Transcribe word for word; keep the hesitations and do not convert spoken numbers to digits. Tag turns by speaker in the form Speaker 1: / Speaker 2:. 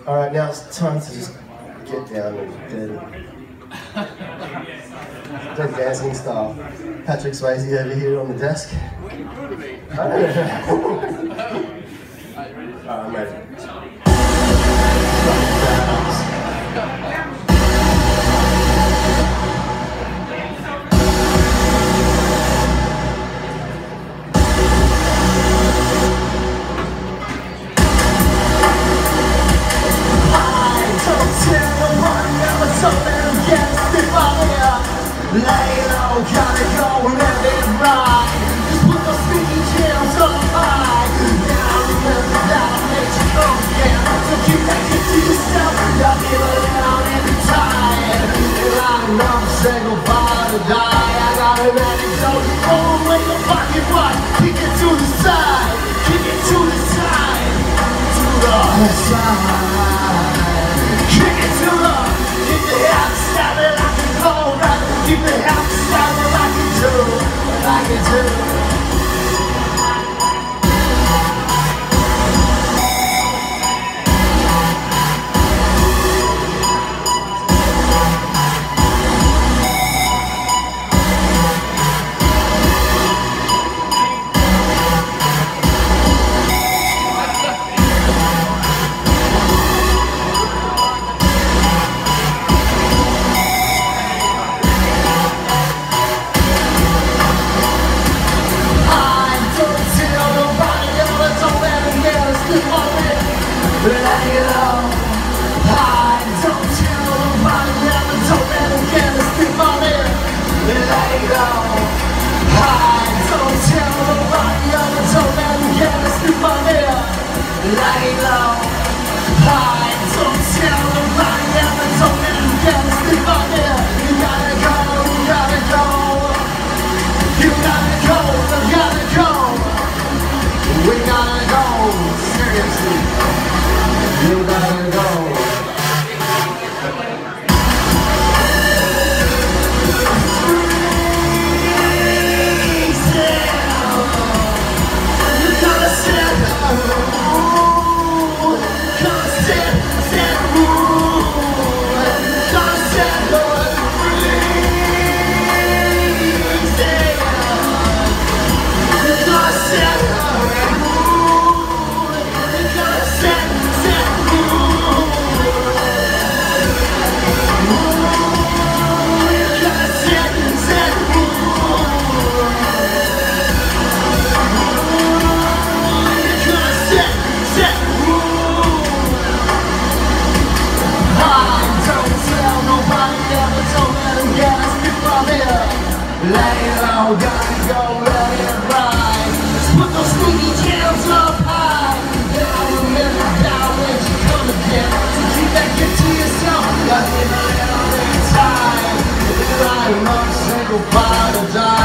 Speaker 1: All right, now it's time to just get down and dirty. Dirty dancing style. Patrick Swayze over here on the desk. Alright, I'm ready.
Speaker 2: Lay low, gotta go and let it ride. Just put those sticky jams up high. Now remember that I made you come again. So keep that kid to yourself. Don't give a down every time. And I never say goodbye to die. I got an anecdote. Oh, wait the fucking right. Kick it to the side. Kick it to the side. To the side. Kick it to the. Kick the half stab it like a cold right. Keep the house sounding like it do, like it do. Lay low, I don't tell nobody, never don't let them get a stick on it. Lay low, I don't tell nobody, never don't let them get a stick on it. Lay low, I don't tell nobody, never don't let them get a stick on it. You gotta go, you gotta go, you gotta go, you gotta go. We gotta go, seriously. You gotta go. Lay low, gotta go, let it ride. Let's put those sneaky jams up high. Now remember that when you come again. So keep that gift to yourself. Got it a little bit of time. I don't know, say goodbye to die.